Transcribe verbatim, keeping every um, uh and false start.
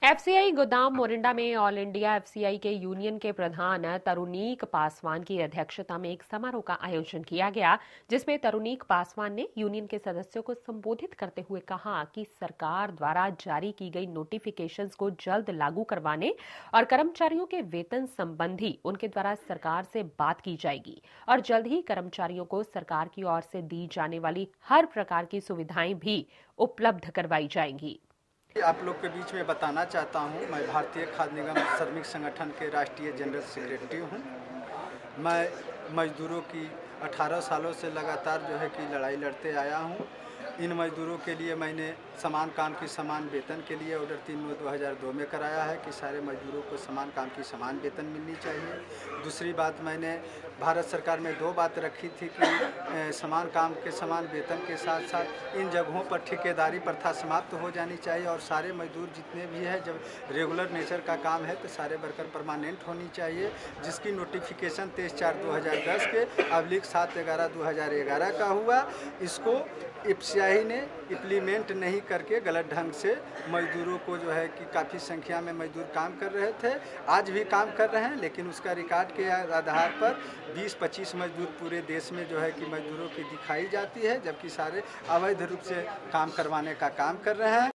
FCI गोदाम मोरिंडा में all India FCI के यूनियन के प्रधान तरुणीक पासवान की अध्यक्षता में एक समारोह का आयोजन किया गया, जिसमें तरुणीक पासवान ने यूनियन के सदस्यों को संबोधित करते हुए कहा कि सरकार द्वारा जारी की गई नोटिफिकेशंस को जल्द लागू करवाने और कर्मचारियों के वेतन संबंधी उनके द्वारा सरकार से बात की जाएगी और जल्द ही कर्मचारियों को सरकार की ओर से दी जाने वाली हर प्रकार की सुविधाएं भी उपलब्ध करवाई जाएंगी। आप लोग के बीच में बताना चाहता हूं, मैं भारतीय खाद्य निगम श्रमिक संगठन के राष्ट्रीय जनरल सेक्रेटरी हूं। मैं मजदूरों की अठारह सालों से लगातार जो है कि लड़ाई लड़ते आया हूं। इन मजदूरों के लिए मैंने समान काम की समान वेतन के लिए ऑर्डर तीन नौ दो हज़ार दो में कराया है कि सारे मजदूरों को समान काम की समान वेतन मिलनी चाहिए। दूसरी बात, मैंने भारत सरकार में दो बात रखी थी कि समान काम के समान वेतन के साथ साथ इन जगहों पर ठेकेदारी प्रथा समाप्त हो जानी चाहिए और सारे मजदूर जितने भी हैं, जब रेगुलर नेचर का काम है तो सारे वर्कर परमानेंट होनी चाहिए, जिसकी नोटिफिकेशन तेईस चार दो हज़ार दस के अब्लिक सात ग्यारह दो हज़ार ग्यारह का हुआ। इसको एफसीआई ने इम्प्लीमेंट नहीं करके गलत ढंग से मजदूरों को जो है कि काफ़ी संख्या में मजदूर काम कर रहे थे, आज भी काम कर रहे हैं, लेकिन उसका रिकॉर्ड के आधार पर बीस पच्चीस मजदूर पूरे देश में जो है कि मजदूरों की दिखाई जाती है, जबकि सारे अवैध रूप से काम करवाने का काम कर रहे हैं।